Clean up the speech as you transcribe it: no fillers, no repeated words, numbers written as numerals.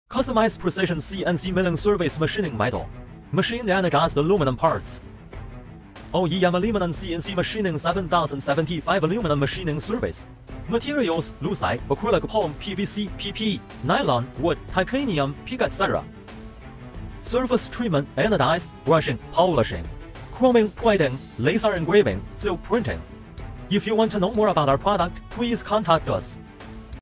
Customized precision CNC milling service machining metal. Machined and cast aluminum parts. OEM aluminum CNC machining 7075 aluminum machining service. Materials: lucite, acrylic foam, PVC, PP, nylon, wood, titanium, pig, etc. Surface treatment: anodize, brushing, polishing, chroming, plating, laser engraving, silk printing. If you want to know more about our product, please contact us.